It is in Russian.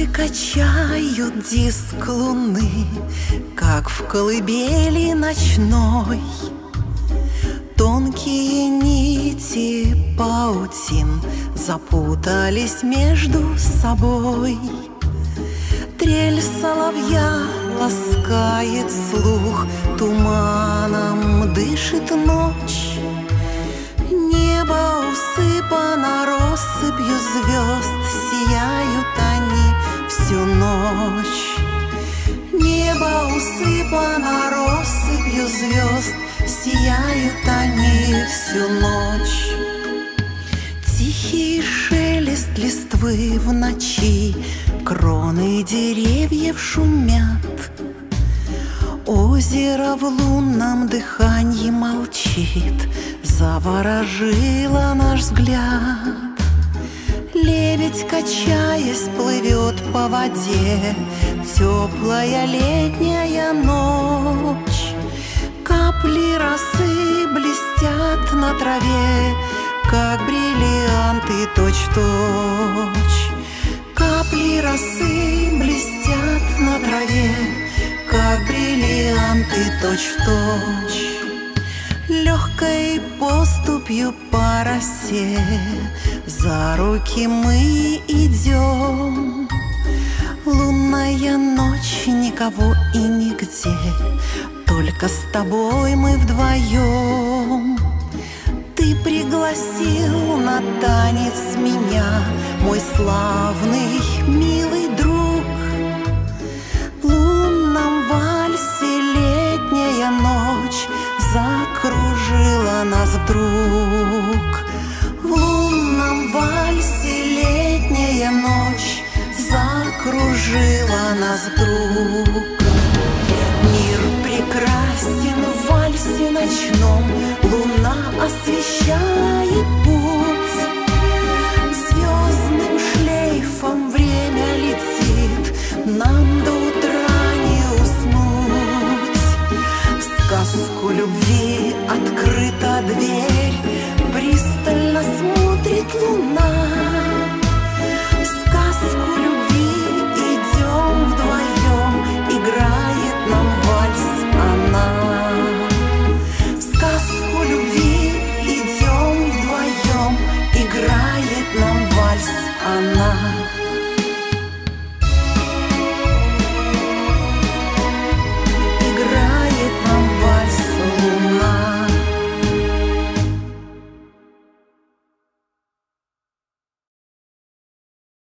Звезды качают диск луны, как в колыбели ночной. Тонкие нити паутин запутались между собой. Трель соловья ласкает слух, туманом дышит ночь. Небо усыпано россыпью звезд, сияют они всю ночь. Небо усыпано россыпью звезд, сияют они всю ночь. Тихий шелест листвы в ночи, кроны деревьев шумят. Озеро в лунном дыханье молчит, заворожило наш взгляд. Лебедь, качаясь, плывет по воде, теплая летняя ночь. Капли росы блестят на траве, как бриллианты точь-в-точь. Капли росы блестят на траве, как бриллианты точь-в-точь. Легкой поступью по росе за руки мы идем. Лунная ночь, никого и нигде, только с тобой мы вдвоем. Ты пригласил на танец меня, мой славный, милый друг. В лунном вальсе летняя ночь закружила нас вдруг. В лунном вальсе летняя ночь закружила нас вдруг. Мир прекрасен в вальсе ночном, луна освещает путь. Звездным шлейфом время летит, нам до утра не уснуть. В сказку любви открыта дверь, пристально смотрит луна.